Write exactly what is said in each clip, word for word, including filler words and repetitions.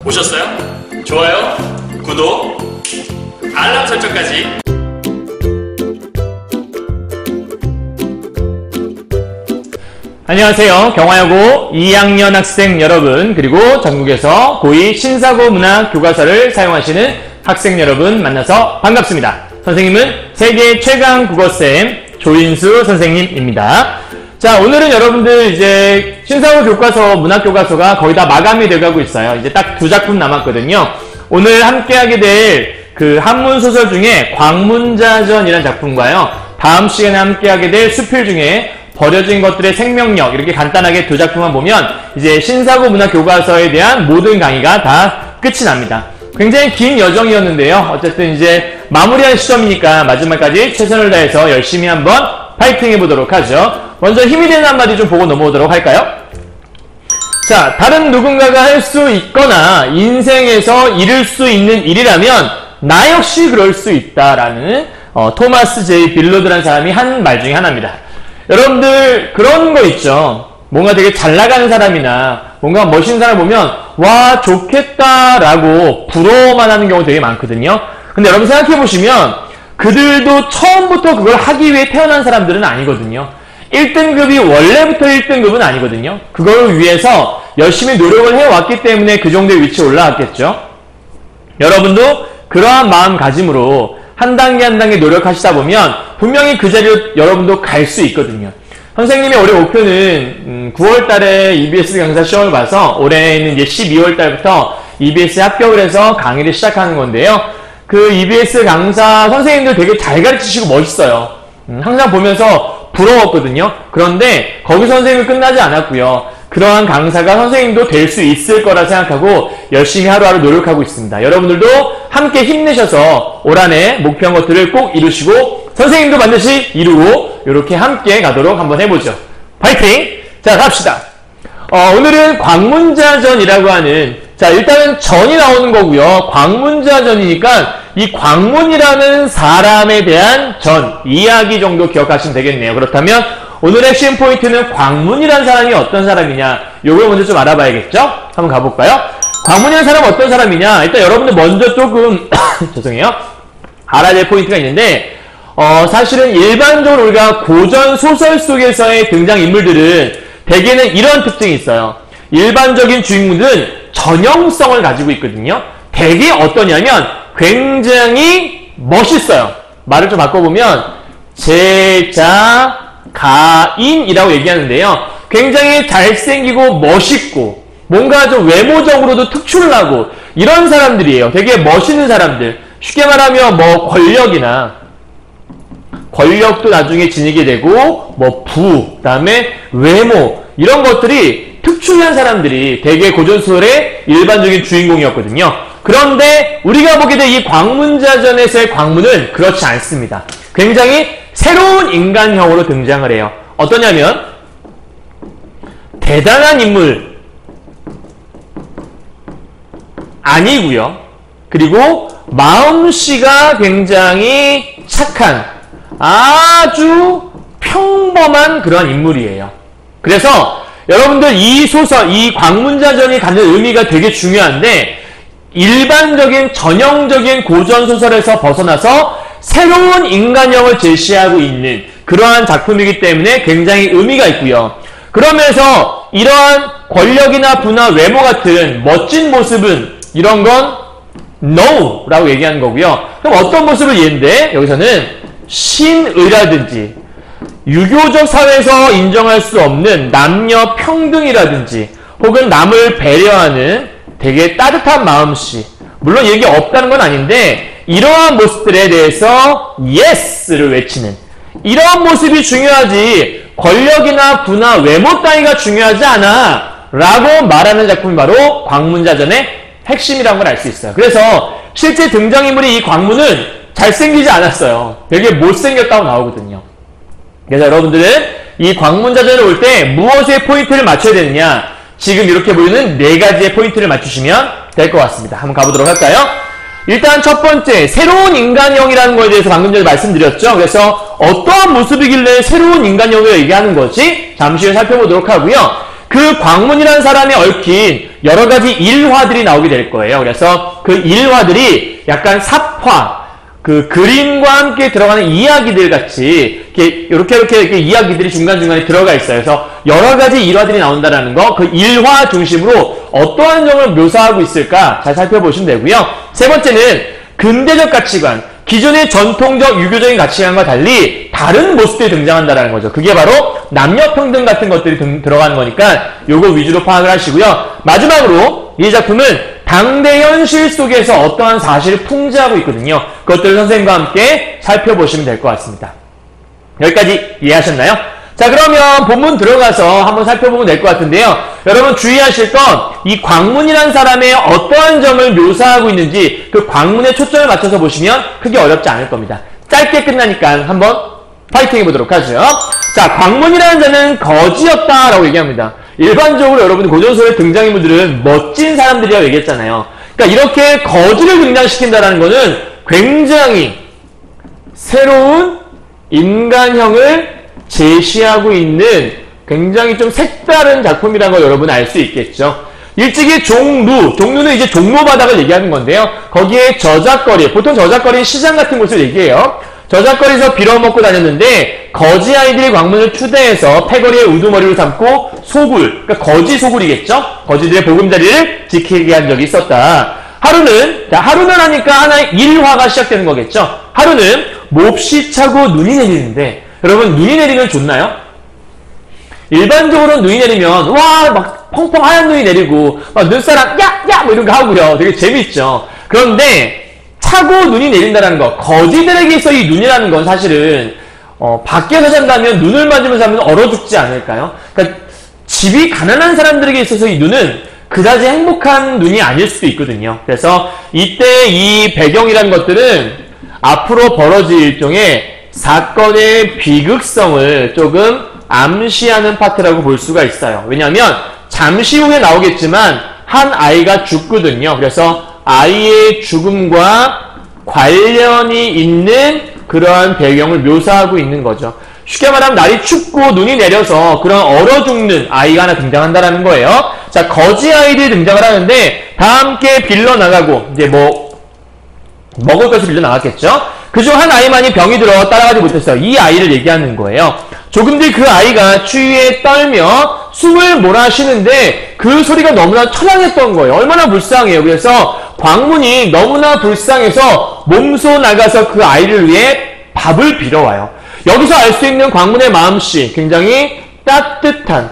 보셨어요? 좋아요, 구독, 알람 설정까지. 안녕하세요. 경화여고 이 학년 학생 여러분, 그리고 전국에서 고이 신사고 문학 교과서를 사용하시는 학생 여러분 만나서 반갑습니다. 선생님은 세계 최강 국어쌤 조인수 선생님입니다. 자, 오늘은 여러분들 이제 신사고 교과서, 문학 교과서가 거의 다 마감이 돼가고 있어요. 이제 딱 두 작품 남았거든요. 오늘 함께하게 될 그 한문 소설 중에 광문자전이라는 작품과요, 다음 시간에 함께하게 될 수필 중에 버려진 것들의 생명력, 이렇게 간단하게 두 작품만 보면 이제 신사고 문학 교과서에 대한 모든 강의가 다 끝이 납니다. 굉장히 긴 여정이었는데요. 어쨌든 이제 마무리할 시점이니까 마지막까지 최선을 다해서 열심히 한번 파이팅 해보도록 하죠. 먼저 힘이 되는 한마디 좀 보고 넘어오도록 할까요? 자, 다른 누군가가 할 수 있거나 인생에서 이룰 수 있는 일이라면 나 역시 그럴 수 있다라는 어, 토마스 제이 빌로드라는 사람이 한 말 중에 하나입니다. 여러분들 그런 거 있죠. 뭔가 되게 잘 나가는 사람이나 뭔가 멋있는 사람 보면 와 좋겠다라고 부러워만 하는 경우 되게 많거든요. 근데 여러분 생각해 보시면 그들도 처음부터 그걸 하기 위해 태어난 사람들은 아니거든요. 일 등급이 원래부터 일 등급은 아니거든요. 그걸 위해서 열심히 노력을 해왔기 때문에 그 정도의 위치에 올라왔겠죠. 여러분도 그러한 마음가짐으로 한 단계 한 단계 노력하시다 보면 분명히 그 자리로 여러분도 갈 수 있거든요. 선생님의 올해 목표는 음, 구월 달에 이비에스 강사 시험을 봐서 올해는 이제 십이월 달부터 이비에스에 합격을 해서 강의를 시작하는 건데요. 그 이비에스 강사 선생님들 되게 잘 가르치시고 멋있어요. 음, 항상 보면서 부러웠거든요. 그런데 거기서 선생님은 끝나지 않았고요. 그러한 강사가 선생님도 될 수 있을 거라 생각하고 열심히 하루하루 노력하고 있습니다. 여러분들도 함께 힘내셔서 올 한 해 목표한 것들을 꼭 이루시고 선생님도 반드시 이루고 이렇게 함께 가도록 한번 해보죠. 파이팅! 자, 갑시다. 어, 오늘은 광문자전이라고 하는, 자, 일단은 전이 나오는 거고요. 광문자전이니까 이 광문이라는 사람에 대한 전, 이야기 정도 기억하시면 되겠네요. 그렇다면 오늘의 핵심 포인트는 광문이라는 사람이 어떤 사람이냐, 요걸 먼저 좀 알아봐야겠죠? 한번 가볼까요? 광문이라는 사람은 어떤 사람이냐, 일단 여러분들 먼저 조금 죄송해요, 알아야 될 포인트가 있는데, 어, 사실은 일반적으로 우리가 고전 소설 속에서의 등장인물들은 대개는 이런 특징이 있어요. 일반적인 주인공들은 전형성을 가지고 있거든요. 대개 어떠냐면 굉장히 멋있어요. 말을 좀 바꿔보면 제자 가인이라고 얘기하는데요. 굉장히 잘생기고 멋있고 뭔가 좀 외모적으로도 특출나고 이런 사람들이에요. 되게 멋있는 사람들. 쉽게 말하면 뭐 권력이나 권력도 나중에 지니게 되고 뭐 부, 그다음에 외모 이런 것들이 특출난 사람들이 되게 고전소설의 일반적인 주인공이었거든요. 그런데 우리가 보게 된 이 광문자전에서의 광문은 그렇지 않습니다. 굉장히 새로운 인간형으로 등장을 해요. 어떠냐면 대단한 인물 아니고요. 그리고 마음씨가 굉장히 착한 아주 평범한 그런 인물이에요. 그래서 여러분들 이 소설, 이 광문자전이 갖는 의미가 되게 중요한데 일반적인 전형적인 고전소설에서 벗어나서 새로운 인간형을 제시하고 있는 그러한 작품이기 때문에 굉장히 의미가 있고요. 그러면서 이러한 권력이나 부나 외모 같은 멋진 모습은 이런 건 no 라고 얘기하는 거고요. 그럼 어떤 모습을 얘기하는데 여기서는 신의라든지 유교적 사회에서 인정할 수 없는 남녀 평등이라든지 혹은 남을 배려하는 되게 따뜻한 마음씨, 물론 얘기 없다는 건 아닌데 이러한 모습들에 대해서 예스를 외치는 이러한 모습이 중요하지 권력이나 부나 외모 따위가 중요하지 않아 라고 말하는 작품이 바로 광문자전의 핵심이라는 걸 알 수 있어요. 그래서 실제 등장인물이 이 광문은 잘생기지 않았어요. 되게 못생겼다고 나오거든요. 그래서 여러분들은 이 광문자전을 올 때 무엇에 포인트를 맞춰야 되느냐, 지금 이렇게 보이는 네 가지의 포인트를 맞추시면 될 것 같습니다. 한번 가보도록 할까요? 일단 첫 번째, 새로운 인간형이라는 거에 대해서 방금 전에 말씀드렸죠. 그래서 어떠한 모습이길래 새로운 인간형을 얘기하는 것이 잠시 후에 살펴보도록 하고요. 그 광문이라는 사람이 얽힌 여러 가지 일화들이 나오게 될 거예요. 그래서 그 일화들이 약간 삽화, 그 그림과 함께 들어가는 이야기들 같이 이렇게 이렇게 이렇게, 이렇게 이야기들이 중간중간에 들어가 있어요. 그래서 여러 가지 일화들이 나온다라는 거, 그 일화 중심으로 어떠한 점을 묘사하고 있을까 잘 살펴보시면 되고요. 세 번째는 근대적 가치관, 기존의 전통적 유교적인 가치관과 달리 다른 모습들이 등장한다는 거죠. 그게 바로 남녀평등 같은 것들이 등, 들어가는 거니까 요거 위주로 파악을 하시고요. 마지막으로 이 작품은 당대 현실 속에서 어떠한 사실을 풍자하고 있거든요. 그것들을 선생님과 함께 살펴보시면 될 것 같습니다. 여기까지 이해하셨나요? 자, 그러면 본문 들어가서 한번 살펴보면 될 것 같은데요. 여러분 주의하실 건 이 광문이라는 사람의 어떠한 점을 묘사하고 있는지 그 광문에 초점을 맞춰서 보시면 크게 어렵지 않을 겁니다. 짧게 끝나니까 한번 파이팅 해보도록 하죠. 자, 광문이라는 자는 거지였다라고 얘기합니다. 일반적으로 여러분 고전소의 등장인물들은 멋진 사람들이라고 얘기했잖아요. 그러니까 이렇게 거지를 등장시킨다는 거는 굉장히 새로운 인간형을 제시하고 있는 굉장히 좀 색다른 작품이라는 걸 여러분 알 수 있겠죠. 일찍이 종루, 종루는 이제 종로바닥을 얘기하는 건데요. 거기에 저작거리, 보통 저작거리는 시장 같은 곳을 얘기해요. 저작거리에서 빌어먹고 다녔는데 거지 아이들이 광문을 추대해서 패거리에 우두머리로 삼고 소굴, 그러니까 거지 소굴이겠죠? 거지들의 보금자리를 지키게 한 적이 있었다. 하루는, 자, 하루는 하니까 하나의 일화가 시작되는 거겠죠? 하루는 몹시 차고 눈이 내리는데, 여러분 눈이 내리는 건 좋나요? 일반적으로 눈이 내리면 와 막 펑펑 하얀 눈이 내리고 막 눈사람 야야 뭐 이런 거 하고요. 되게 재밌죠. 그런데 차고 눈이 내린다는 거, 거지들에게 있어 이 눈이라는 건 사실은 어, 밖에서 산다면 눈을 맞으면서 하면 얼어 죽지 않을까요? 그러니까 집이 가난한 사람들에게 있어서 이 눈은 그다지 행복한 눈이 아닐 수도 있거든요. 그래서 이때 이 배경이라는 것들은 앞으로 벌어질 일종의 사건의 비극성을 조금 암시하는 파트라고 볼 수가 있어요. 왜냐하면 잠시 후에 나오겠지만 한 아이가 죽거든요. 그래서 아이의 죽음과 관련이 있는 그러한 배경을 묘사하고 있는 거죠. 쉽게 말하면 날이 춥고 눈이 내려서 그런 얼어 죽는 아이가 하나 등장한다는 거예요. 자, 거지 아이들이 등장을 하는데 다 함께 빌려나가고 이제 뭐 먹을 것을 빌려나갔겠죠. 그중 한 아이만이 병이 들어 따라가지 못했어요. 이 아이를 얘기하는 거예요. 조금 뒤 그 아이가 추위에 떨며 숨을 몰아쉬는데 그 소리가 너무나 처량했던 거예요. 얼마나 불쌍해요. 그래서 광문이 너무나 불쌍해서 몸소 나가서 그 아이를 위해 밥을 빌어와요. 여기서 알 수 있는 광문의 마음씨, 굉장히 따뜻한,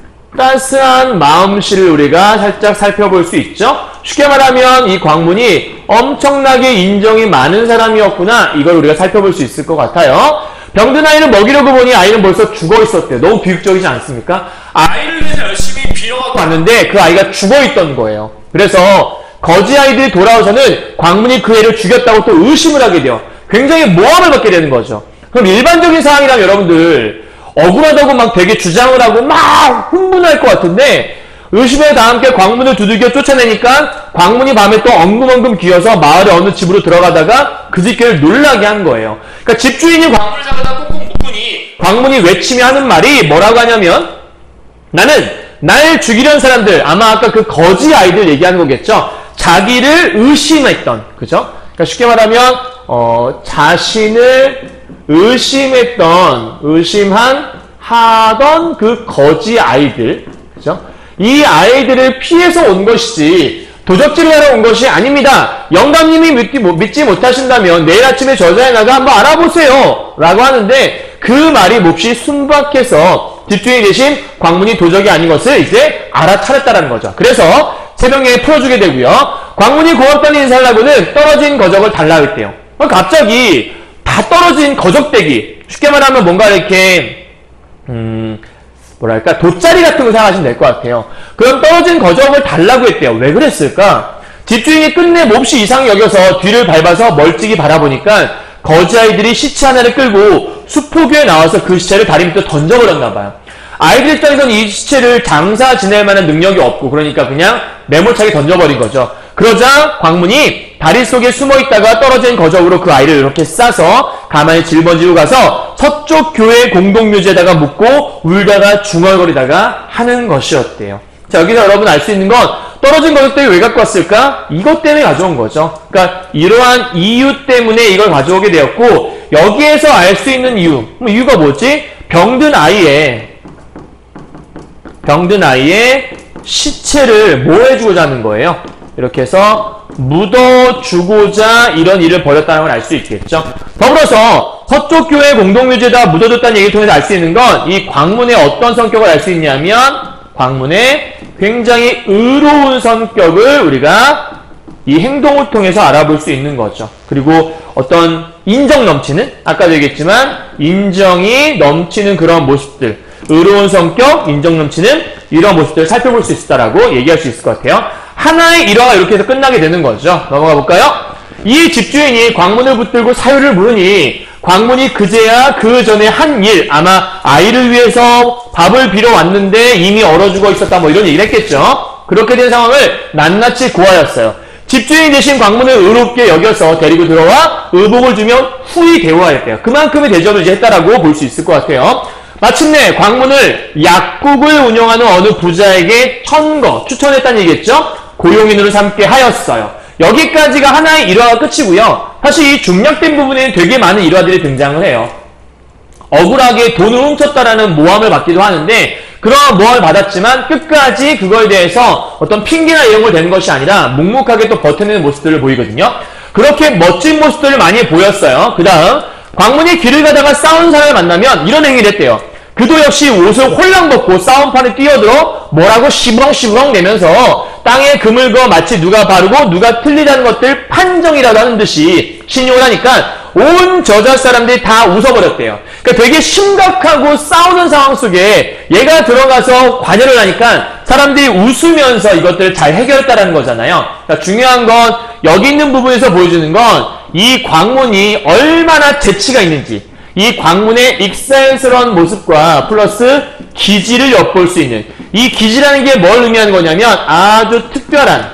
따스한 마음씨를 우리가 살짝 살펴볼 수 있죠. 쉽게 말하면 이 광문이 엄청나게 인정이 많은 사람이었구나, 이걸 우리가 살펴볼 수 있을 것 같아요. 병든 아이를 먹이려고 보니 아이는 벌써 죽어 있었대요. 너무 비극적이지 않습니까? 아이를 위해서 열심히 빌어가고 왔는데 그 아이가 죽어 있던 거예요. 그래서 거지 아이들이 돌아와서는 광문이 그 애를 죽였다고 또 의심을 하게 돼요. 굉장히 모함을 받게 되는 거죠. 그럼 일반적인 상황이라면 여러분들 억울하다고 막 되게 주장을 하고 막 흥분할 것 같은데, 의심에 다 함께 광문을 두들겨 쫓아내니까 광문이 밤에 또 엉금엉금 기어서 마을의 어느 집으로 들어가다가 그 집개를 놀라게 한 거예요. 그러니까 집주인이 광문을 잡아다 꽁꽁 묶으니 광문이 외치며 하는 말이 뭐라고 하냐면, 나는 날 죽이려는 사람들, 아마 아까 그 거지 아이들 얘기하는 거겠죠. 자기를 의심했던, 그죠? 그러니까 쉽게 말하면 어, 자신을 의심했던, 의심한 하던 그 거지 아이들, 그죠? 이 아이들을 피해서 온 것이지 도적질을 하러 온 것이 아닙니다. 영감님이 믿지, 믿지 못하신다면 내일 아침에 저자에 나가 한번 알아보세요 라고 하는데, 그 말이 몹시 순박해서 집주인이 대신 광문이 도적이 아닌 것을 이제 알아차렸다는 거죠. 그래서 새벽에 풀어주게 되고요. 광문이 고맙다는 인사를 하고는 떨어진 거적을 달라 했대요. 갑자기 다 떨어진 거적대기, 쉽게 말하면 뭔가 이렇게 음... 뭐랄까, 돗자리 같은 거 생각하시면 될 것 같아요. 그럼 떨어진 거적을 달라고 했대요. 왜 그랬을까? 집주인이 끝내 몹시 이상히 여겨서 뒤를 밟아서 멀찍이 바라보니까 거지아이들이 시체 하나를 끌고 수포교에 나와서 그 시체를 다리 밑에 던져버렸나 봐요. 아이들 입장에서는 이 시체를 장사 지낼 만한 능력이 없고, 그러니까 그냥 매몰차게 던져버린 거죠. 그러자 광문이 다리 속에 숨어있다가 떨어진 거적으로 그 아이를 이렇게 싸서 가만히 짊어지고 가서 서쪽 교회 공동묘지에다가 묻고 울다가 중얼거리다가 하는 것이었대요. 자, 여기서 여러분 알 수 있는 건 떨어진 가격대를 왜 갖고 왔을까? 이것 때문에 가져온 거죠. 그러니까 이러한 이유 때문에 이걸 가져오게 되었고, 여기에서 알 수 있는 이유, 이유가 뭐지? 병든 아이의 병든 아이의 시체를 뭐 해주고자 하는 거예요? 이렇게 해서 묻어주고자 이런 일을 벌였다는 걸 알 수 있겠죠. 더불어서 서쪽 교회 공동묘지에다 묻어줬다는 얘기를 통해서 알 수 있는 건 이 광문의 어떤 성격을 알 수 있냐면 광문의 굉장히 의로운 성격을 우리가 이 행동을 통해서 알아볼 수 있는 거죠. 그리고 어떤 인정 넘치는, 아까도 얘기했지만 인정이 넘치는 그런 모습들, 의로운 성격, 인정 넘치는 이런 모습들을 살펴볼 수 있다라고 얘기할 수 있을 것 같아요. 하나의 일화가 이렇게 해서 끝나게 되는 거죠. 넘어가 볼까요? 이 집주인이 광문을 붙들고 사유를 물으니 광문이 그제야 그 전에 한 일, 아마 아이를 위해서 밥을 빌어 왔는데 이미 얼어 죽어 있었다, 뭐 이런 얘기를 했겠죠. 그렇게 된 상황을 낱낱이 고하였어요. 집주인 대신 광문을 의롭게 여겨서 데리고 들어와 의복을 주며 후히 대우하였대요. 그만큼의 대접을 이제 했다라고 볼 수 있을 것 같아요. 마침내 광문을 약국을 운영하는 어느 부자에게 천거, 추천했다는 얘기겠죠? 고용인으로 삼게 하였어요. 여기까지가 하나의 일화가 끝이고요. 사실 이 중략된 부분에는 되게 많은 일화들이 등장을 해요. 억울하게 돈을 훔쳤다라는 모함을 받기도 하는데, 그런 모함을 받았지만 끝까지 그거에 대해서 어떤 핑계나 이런 걸 대는 것이 아니라 묵묵하게 또 버텨내는 모습들을 보이거든요. 그렇게 멋진 모습들을 많이 보였어요. 그 다음 광문이 길을 가다가 싸우는 사람을 만나면 이런 행위를 했대요. 그도 역시 옷을 홀랑 벗고 싸움판에 뛰어들어 뭐라고 시부렁시부렁 내면서 땅에 금을 그어 마치 누가 바르고 누가 틀리다는 것들 판정이라도 하는 듯이 신용을 하니까 온 저자 사람들이 다 웃어버렸대요. 그러니까 되게 심각하고 싸우는 상황 속에 얘가 들어가서 관여를 하니까 사람들이 웃으면서 이것들을 잘 해결했다는 거잖아요. 그러니까 중요한 건 여기 있는 부분에서 보여주는 건 이 광문이 얼마나 재치가 있는지, 이 광문의 익살스러운 모습과 플러스 기지를 엿볼 수 있는, 이 기지라는 게 뭘 의미하는 거냐면 아주 특별한,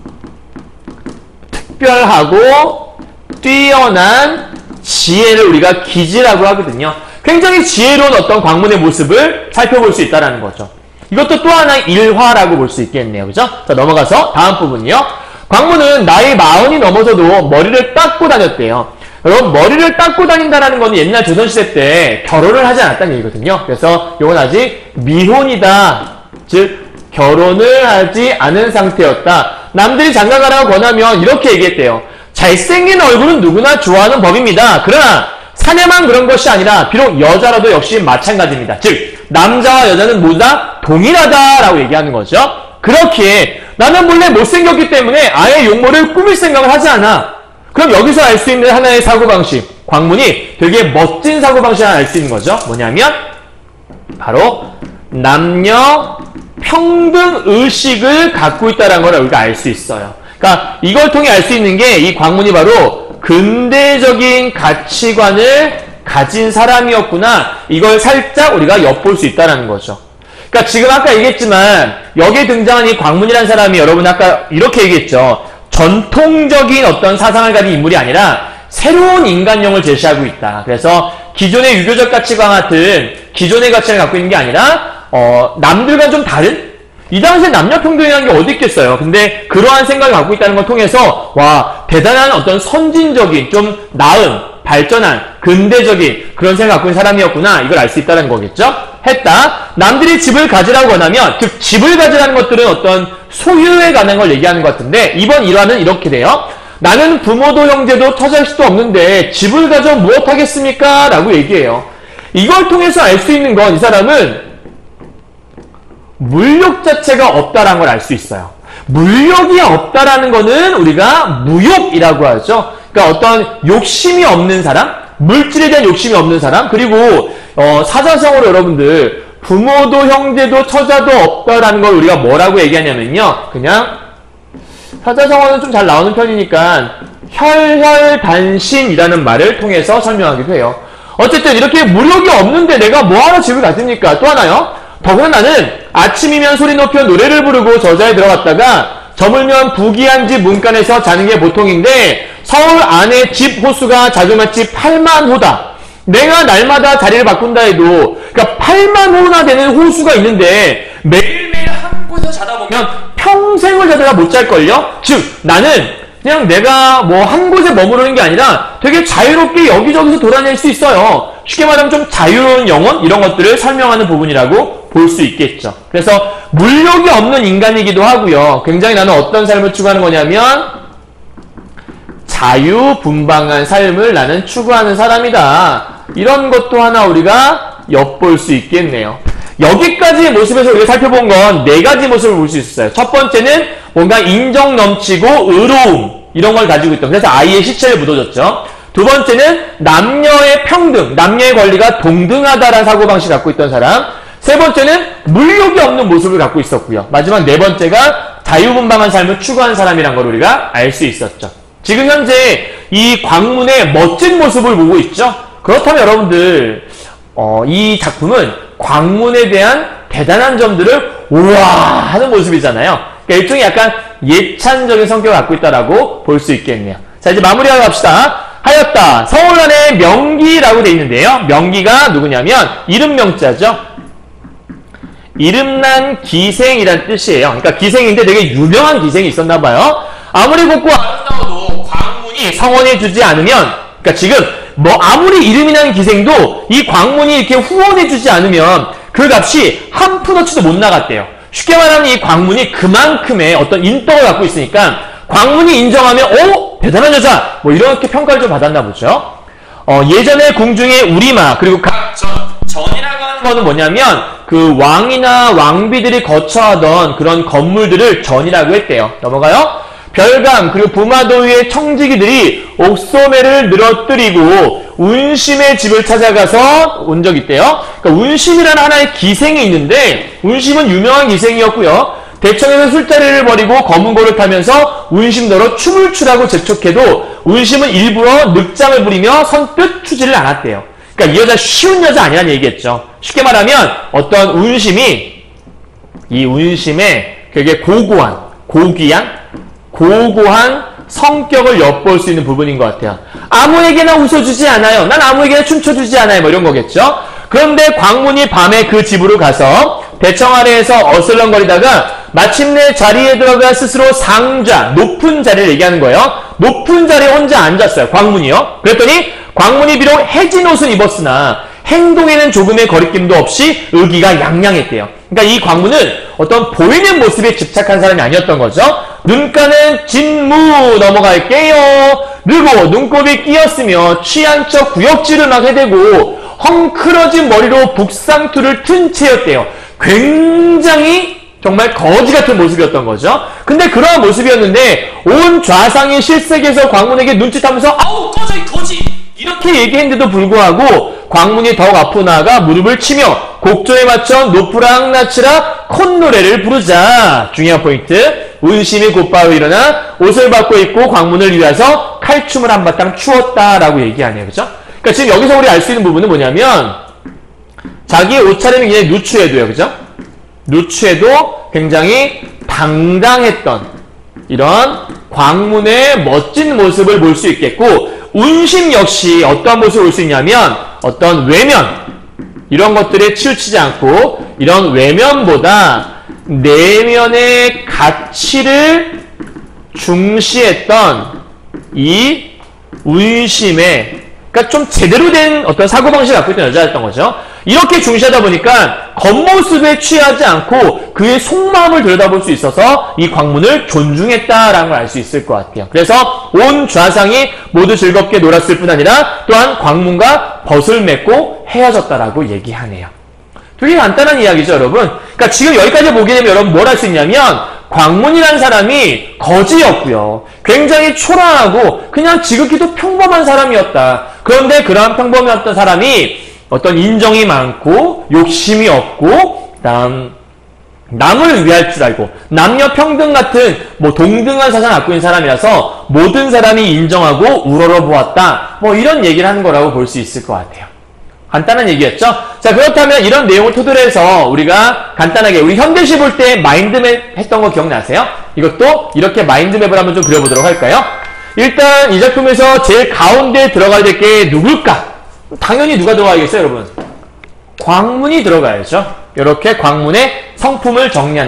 특별하고 뛰어난 지혜를 우리가 기지라고 하거든요. 굉장히 지혜로운 어떤 광문의 모습을 살펴볼 수 있다는 거죠. 이것도 또 하나의 일화라고 볼 수 있겠네요. 그죠? 자, 넘어가서 다음 부분이요. 광문은 나이 마흔이 넘어서도 머리를 깎고 다녔대요. 여러분, 머리를 깎고 다닌다는 건 옛날 조선시대 때 결혼을 하지 않았다는 얘기거든요. 그래서 이건 아직 미혼이다. 즉, 결혼을 하지 않은 상태였다. 남들이 장가가라고 권하면 이렇게 얘기했대요. 잘생긴 얼굴은 누구나 좋아하는 법입니다. 그러나 사내만 그런 것이 아니라 비록 여자라도 역시 마찬가지입니다. 즉, 남자와 여자는 모두 다 동일하다라고 얘기하는 거죠. 그렇기에 나는 본래 못생겼기 때문에 아예 용모를 꾸밀 생각을 하지 않아. 그럼 여기서 알 수 있는 하나의 사고방식, 광문이 되게 멋진 사고방식을 알 수 있는 거죠. 뭐냐면 바로 남녀 평등 의식을 갖고 있다는 걸 우리가 알 수 있어요. 그러니까 이걸 통해 알 수 있는 게 이 광문이 바로 근대적인 가치관을 가진 사람이었구나. 이걸 살짝 우리가 엿볼 수 있다는 거죠. 그러니까 지금 아까 얘기했지만 여기에 등장한 이 광문이라는 사람이 여러분 아까 이렇게 얘기했죠. 전통적인 어떤 사상을 가진 인물이 아니라 새로운 인간형을 제시하고 있다. 그래서 기존의 유교적 가치관 같은 기존의 가치를 갖고 있는 게 아니라 어, 남들과 좀 다른? 이 당시에 남녀평등이라는 게 어디 있겠어요. 근데 그러한 생각을 갖고 있다는 걸 통해서 와, 대단한 어떤 선진적인, 좀 나은, 발전한, 근대적인 그런 생각을 갖고 있는 사람이었구나. 이걸 알 수 있다는 거겠죠? 했다. 남들이 집을 가지라고 원하면, 즉 집을 가지라는 것들은 어떤 소유에 관한 걸 얘기하는 것 같은데 이번 일화는 이렇게 돼요. 나는 부모도 형제도 처자식도 없는데 집을 가져 무엇하겠습니까? 라고 얘기해요. 이걸 통해서 알 수 있는 건 이 사람은 물욕 자체가 없다라는 걸 알 수 있어요. 물욕이 없다라는 거는 우리가 무욕이라고 하죠. 그러니까 어떤 욕심이 없는 사람, 물질에 대한 욕심이 없는 사람, 그리고 어, 사자성어로 여러분들 부모도 형제도 처자도 없다라는 걸 우리가 뭐라고 얘기하냐면요. 그냥 사자성어는 좀 잘 나오는 편이니까 혈혈단신이라는 말을 통해서 설명하기도 해요. 어쨌든 이렇게 물욕이 없는데 내가 뭐하러 집을 갔습니까? 또 하나요. 더구나 나는 아침이면 소리 높여 노래를 부르고 저자에 들어갔다가 저물면 부귀한 집 문간에서 자는 게 보통인데 서울 안에 집 호수가 자그마치 팔만 호다. 내가 날마다 자리를 바꾼다 해도 그러니까 팔만 호나 되는 호수가 있는데 매일매일 한 곳에서 자다 보면 평생을 자다가 못 잘걸요? 즉 나는 그냥 내가 뭐 한 곳에 머무르는 게 아니라 되게 자유롭게 여기저기서 돌아다닐 수 있어요. 쉽게 말하면 좀 자유로운 영혼 이런 것들을 설명하는 부분이라고 볼 수 있겠죠. 그래서 물욕이 없는 인간이기도 하고요. 굉장히 나는 어떤 삶을 추구하는 거냐면 자유분방한 삶을 나는 추구하는 사람이다. 이런 것도 하나 우리가 엿볼 수 있겠네요. 여기까지의 모습에서 우리가 살펴본 건 네 가지 모습을 볼 수 있어요. 첫 번째는 뭔가 인정 넘치고 의로움 이런 걸 가지고 있던, 그래서 아이의 시체를 묻어줬죠. 두 번째는 남녀의 평등, 남녀의 권리가 동등하다라는 사고방식을 갖고 있던 사람. 세 번째는 물욕이 없는 모습을 갖고 있었고요. 마지막 네 번째가 자유분방한 삶을 추구하는 사람이란 걸 우리가 알 수 있었죠. 지금 현재 이 광문의 멋진 모습을 보고 있죠. 그렇다면 여러분들 어, 이 작품은 광문에 대한 대단한 점들을 우와 하는 모습이잖아요. 그러니까 일종의 약간 예찬적인 성격을 갖고 있다라고 볼 수 있겠네요. 자, 이제 마무리하고 갑시다. 하였다. 서울 안에 명기라고 되어 있는데요. 명기가 누구냐면 이름 명자죠. 이름난 기생이란 뜻이에요. 그러니까 기생인데 되게 유명한 기생이 있었나 봐요. 아무리 곱고 아름다워도 광문이 성원해주지 않으면, 그러니까 지금 뭐 아무리 이름이 난 기생도 이 광문이 이렇게 후원해주지 않으면 그 값이 한 푼어치도 못 나갔대요. 쉽게 말하면 이 광문이 그만큼의 어떤 인덕을 갖고 있으니까 광문이 인정하면 오 대단한 여자 뭐 이렇게 평가를 좀 받았나 보죠. 어, 예전에 궁중에 우리마 그리고 각 전, 전이라고 하는 거는 뭐냐면 그 왕이나 왕비들이 거처하던 그런 건물들을 전이라고 했대요. 넘어가요. 별감 그리고 부마도위의 청지기들이 옥소매를 늘어뜨리고 운심의 집을 찾아가서 온 적이 있대요. 그러니까 운심이라는 하나의 기생이 있는데 운심은 유명한 기생이었고요. 대청에서 술자리를 벌이고 검은고를 타면서 운심더러 춤을 추라고 재촉해도 운심은 일부러 늑장을 부리며 선뜻 추지를 않았대요. 그러니까 이 여자 쉬운 여자 아니라는 얘기겠죠. 쉽게 말하면 어떤 운심이 이 운심의 되게 고고한 고귀한 고고한 성격을 엿볼 수 있는 부분인 것 같아요. 아무에게나 웃어주지 않아요. 난 아무에게나 춤춰주지 않아요. 뭐 이런 거겠죠. 그런데 광문이 밤에 그 집으로 가서 대청 아래에서 어슬렁거리다가 마침내 자리에 들어가 스스로 상좌, 높은 자리를 얘기하는 거예요. 높은 자리에 혼자 앉았어요. 광문이요. 그랬더니 광문이 비록 해진 옷은 입었으나 행동에는 조금의 거리낌도 없이 의기가 양양했대요. 그러니까 이 광문은 어떤 보이는 모습에 집착한 사람이 아니었던 거죠. 눈가는 진무 넘어갈게요. 그리고 눈곱이 끼었으며 취한 척 구역질을 막 해대고 헝클어진 머리로 북상투를 튼 채였대요. 굉장히 정말 거지 같은 모습이었던 거죠. 근데 그러한 모습이었는데 온 좌상이 실색에서 광문에게 눈짓하면서 아우 꺼져 이 거지! 이렇게 얘기했는데도 불구하고 광문이 더욱 앞으로 나아가 무릎을 치며 곡조에 맞춰 노프랑 나치라 콧노래를 부르자. 중요한 포인트. 운심이 곧바로 일어나 옷을 바꿔 입고 광문을 위해서 칼춤을 한바탕 추었다라고 얘기하네요. 그죠? 그러니까 지금 여기서 우리 알 수 있는 부분은 뭐냐면 자기의 옷차림이 굉장히 누추해도요. 그죠? 누추해도 굉장히 당당했던 이런 광문의 멋진 모습을 볼 수 있겠고 운심 역시 어떤 모습을 볼 수 있냐면 어떤 외면 이런 것들에 치우치지 않고 이런 외면보다 내면의 가치를 중시했던 이 운심의 그러니까 좀 제대로 된 어떤 사고방식을 갖고 있던 여자였던 거죠. 이렇게 중시하다 보니까 겉모습에 취하지 않고 그의 속마음을 들여다볼 수 있어서 이 광문을 존중했다라는 걸 알 수 있을 것 같아요. 그래서 온 좌상이 모두 즐겁게 놀았을 뿐 아니라 또한 광문과 벗을 맺고 헤어졌다라고 얘기하네요. 되게 간단한 이야기죠, 여러분. 그러니까 지금 여기까지 보게 되면 여러분 뭘 할 수 있냐면 광문이라는 사람이 거지였고요. 굉장히 초라하고 그냥 지극히도 평범한 사람이었다. 그런데 그러한 평범했던 사람이 어떤 인정이 많고 욕심이 없고 그다음 남을 위할 줄 알고 남녀 평등 같은 뭐 동등한 사상을 갖고 있는 사람이라서 모든 사람이 인정하고 우러러보았다. 뭐 이런 얘기를 하는 거라고 볼 수 있을 것 같아요. 간단한 얘기였죠? 자, 그렇다면 이런 내용을 토대로 해서 우리가 간단하게 우리 현대시 볼 때 마인드맵 했던 거 기억나세요? 이것도 이렇게 마인드맵을 한번 좀 그려보도록 할까요? 일단 이 작품에서 제일 가운데에 들어가야 될 게 누굴까? 당연히 누가 들어가야겠어요, 여러분? 광문이 들어가야죠. 이렇게 광문의 성품을 정리한다.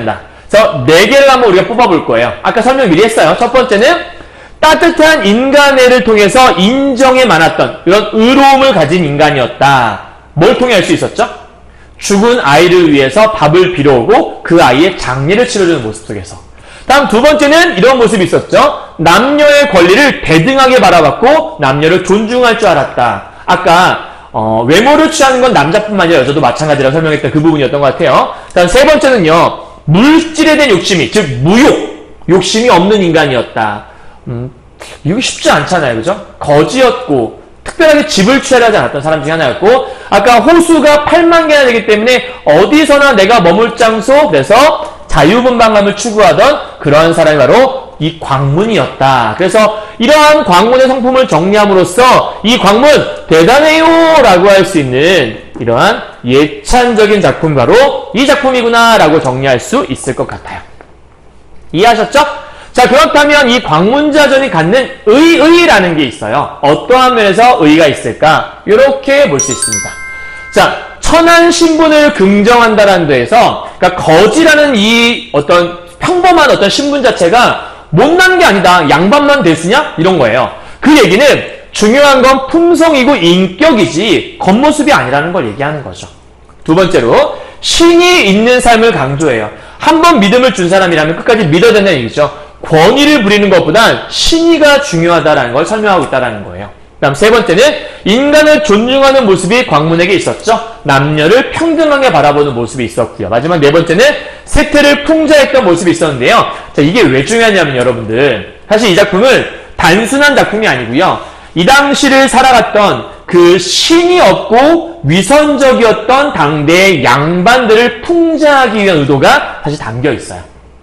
그래서 네 개를 한번 우리가 뽑아볼 거예요. 아까 설명 미리 했어요. 첫 번째는 따뜻한 인간애를 통해서 인정에 많았던 이런 의로움을 가진 인간이었다. 뭘 통해 알 수 있었죠? 죽은 아이를 위해서 밥을 빌어오고 그 아이의 장례를 치러주는 모습 속에서. 다음 두 번째는 이런 모습이 있었죠. 남녀의 권리를 대등하게 바라봤고 남녀를 존중할 줄 알았다. 아까 어, 외모를 취하는 건 남자뿐만 아니라 여자도 마찬가지라고 설명했던 그 부분이었던 것 같아요. 다음 세 번째는요. 물질에 대한 욕심이, 즉 무욕, 욕심이 없는 인간이었다. 음, 이거 쉽지 않잖아요. 그죠? 거지였고 특별하게 집을 취하지 않았던 사람 중에 하나였고 아까 호수가 팔만 개나 되기 때문에 어디서나 내가 머물 장소, 그래서 자유분방감을 추구하던 그런 사람이 바로 이 광문이었다. 그래서 이러한 광문의 성품을 정리함으로써 이 광문 대단해요 라고 할 수 있는 이러한 예찬적인 작품이 바로 이 작품이구나 라고 정리할 수 있을 것 같아요. 이해하셨죠? 자, 그렇다면 이 광문자전이 갖는 의의라는 게 있어요. 어떠한 면에서 의의가 있을까? 이렇게 볼 수 있습니다. 자, 천한 신분을 긍정한다라는 데에서, 그러니까 거지라는 이 어떤 평범한 어떤 신분 자체가 못난 게 아니다. 양반만 대수냐? 이런 거예요. 그 얘기는 중요한 건 품성이고 인격이지 겉모습이 아니라는 걸 얘기하는 거죠. 두 번째로 신이 있는 삶을 강조해요. 한 번 믿음을 준 사람이라면 끝까지 믿어야 된다는 얘기죠. 권위를 부리는 것보단 신의가 중요하다는 걸 설명하고 있다는 거예요. 다음 세 번째는 인간을 존중하는 모습이 광문에게 있었죠. 남녀를 평등하게 바라보는 모습이 있었고요. 마지막 네 번째는 세태를 풍자했던 모습이 있었는데요. 자, 이게 왜 중요하냐면 여러분들 사실 이 작품은 단순한 작품이 아니고요. 이 당시를 살아갔던 그 신이 없고 위선적이었던 당대의 양반들을 풍자하기 위한 의도가 사실 담겨 있어요.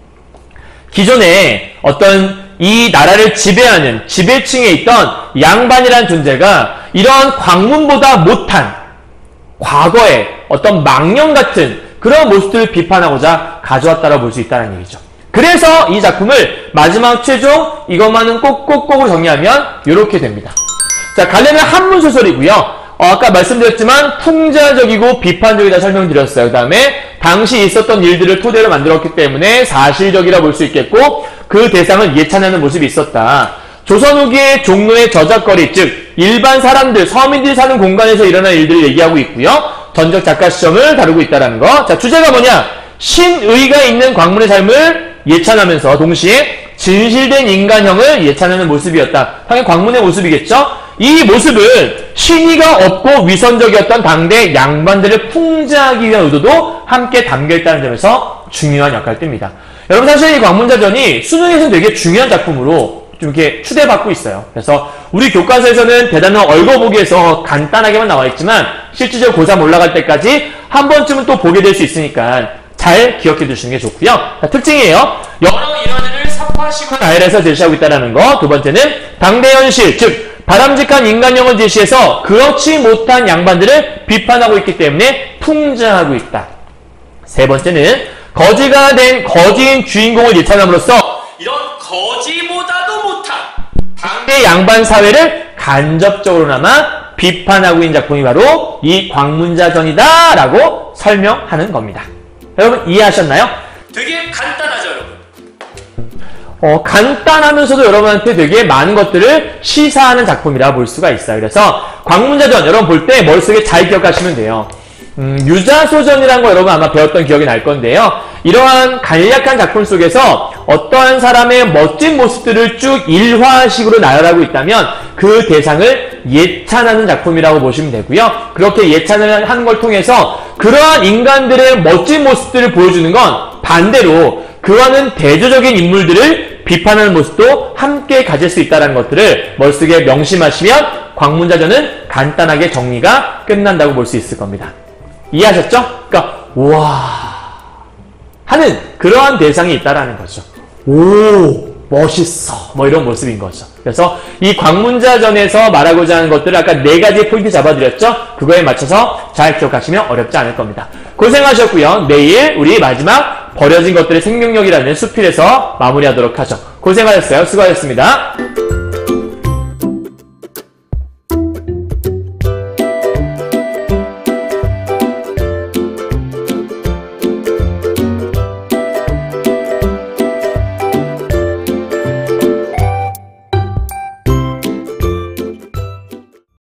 기존에 어떤 이 나라를 지배하는 지배층에 있던 양반이라는 존재가 이러한 광문보다 못한 과거의 어떤 망령 같은 그런 모습들을 비판하고자 가져왔다고 볼 수 있다는 얘기죠. 그래서 이 작품을 마지막 최종 이것만은 꼭꼭꼭으로 정리하면 이렇게 됩니다. 자, 갈래는 한문 소설이고요. 어, 아까 말씀드렸지만 풍자적이고 비판적이다 설명드렸어요. 그 다음에 당시 있었던 일들을 토대로 만들었기 때문에 사실적이라 볼 수 있겠고 그 대상은 예찬하는 모습이 있었다. 조선 후기의 종로의 저작거리, 즉 일반 사람들, 서민들이 사는 공간에서 일어난 일들을 얘기하고 있고요. 전적 작가 시점을 다루고 있다는 거. 자, 주제가 뭐냐? 신의가 있는 광문의 삶을 예찬하면서 동시에 진실된 인간형을 예찬하는 모습이었다. 당연히 광문의 모습이겠죠? 이 모습은 신의가 없고 위선적이었던 당대 양반들을 풍자하기 위한 의도도 함께 담겨있다는 점에서 중요한 역할을 띱니다. 여러분 사실 이 광문자전이 수능에서는 되게 중요한 작품으로 좀 이렇게 추대받고 있어요. 그래서 우리 교과서에서는 대단한 얼거보기에서 간단하게만 나와있지만 실질적으로 고삼 올라갈 때까지 한 번쯤은 또 보게 될 수 있으니까 잘 기억해 두시는 게 좋고요. 자, 특징이에요. 여러 일원을 삽화시고 나열해서 제시하고 있다는 거. 두 번째는 당대 현실, 즉 바람직한 인간형을 제시해서 그렇지 못한 양반들을 비판하고 있기 때문에 풍자하고 있다. 세 번째는 거지가 된 거지인 주인공을 예찬함으로써 이런 거지보다도 못한 당대 양반 사회를 간접적으로나마 비판하고 있는 작품이 바로 이 광문자전이다 라고 설명하는 겁니다. 여러분 이해하셨나요? 되게 간단하죠, 여러분? 어, 간단하면서도 여러분한테 되게 많은 것들을 시사하는 작품이라 볼 수가 있어요. 그래서 광문자전 여러분 볼 때 머릿속에 잘 기억하시면 돼요. 음, 유자소전이라는 거 여러분 아마 배웠던 기억이 날 건데요. 이러한 간략한 작품 속에서 어떠한 사람의 멋진 모습들을 쭉 일화식으로 나열하고 있다면 그 대상을 예찬하는 작품이라고 보시면 되고요. 그렇게 예찬을 하는 걸 통해서 그러한 인간들의 멋진 모습들을 보여주는 건 반대로 그와는 대조적인 인물들을 비판하는 모습도 함께 가질 수 있다는 것들을 머릿속에 명심하시면 광문자전은 간단하게 정리가 끝난다고 볼 수 있을 겁니다. 이해하셨죠? 그러니까 와 하는 그러한 대상이 있다라는 거죠. 오 멋있어 뭐 이런 모습인 거죠. 그래서 이 광문자전에서 말하고자 하는 것들을 아까 네 가지 포인트 잡아드렸죠? 그거에 맞춰서 잘 기억하시면 어렵지 않을 겁니다. 고생하셨고요. 내일 우리 마지막 버려진 것들의 생명력이라는 수필에서 마무리하도록 하죠. 고생하셨어요. 수고하셨습니다.